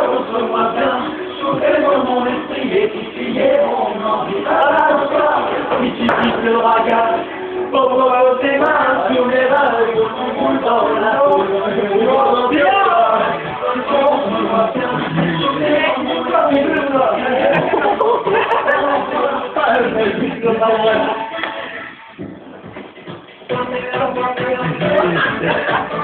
montre-moi bien, chauffe-moi mon esprit et titiller mon envie. À la soir, si tu quittes le raga, pose tes mains sur les vagues, on boule dans la eau. Montre-moi bien, chauffe-moi bien, chauffe-moi mon esprit.